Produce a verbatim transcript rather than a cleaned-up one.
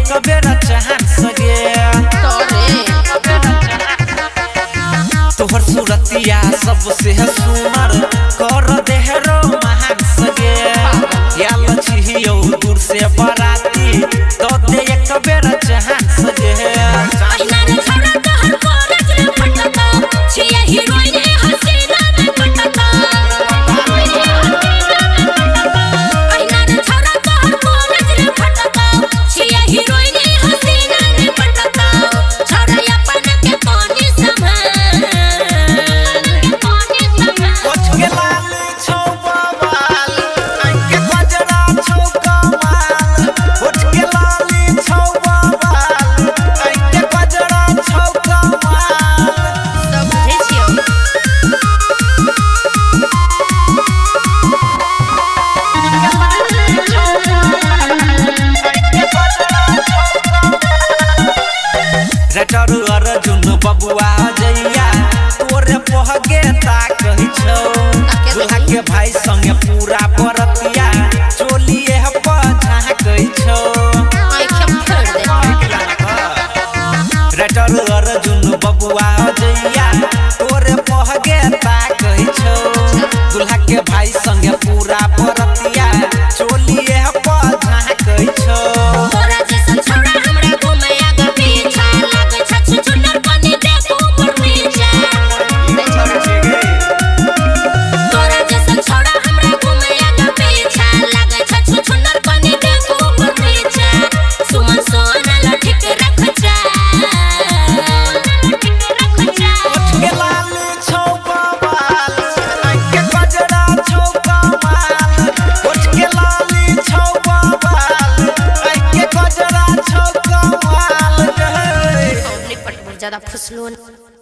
एक बेरा चाहन सगे तोहर सूरतिया सबसे सुनर कर देहरो महान सगे या लछियो दूर से बराती तो दे एक बेरा चाहन सगे अहिना रे छोरा कहर कॉलेज रे फटका छिया हीरोइन हसीना रे फटका अहिना रे छोरा कहर कॉलेज रे फटका छिया हीरोइन हसीना रे फटका छोरा अपन के पानी संभाल पानी संभाल उठ के लाली छौ बवाल अंके गजरा छौ कमाल उठ के लाली छौ बवाल अंके गजरा छौ कमाल सब बुझे छियो रटरू अर्जुन बबुआ जइया तोरे पहगे ताकहि छौ दुल्हा के भाई संगे पूरा बरतिया चोलिए पछा कहि छौ आंखें फोड़ दे रटरू अर्जुन बबुआ जइया तोरे पहगे ताकहि छौ दुल्हा के भाई संगे पूरा बरतिया चोलिए पछा कहि छौ तोरा जैसन छोरा हमरा घुमे आगे पीछा लागे छ छुछुनर बनी देखो ऊपर नीचे तोरा जैसन छोरा हमरा घुमे आगे पीछा लागे छ छुछुनर बनी देखो ऊपर नीचे सुमन सोना लठिक रख जा लठिक रख जा उठ के लाली छौ बवाल अंके गजरा छौ कमाल उठ के लाली छौ बवाल अंके गजरा छौ कमाल गे निपट बहुत ज्यादा फुसलोन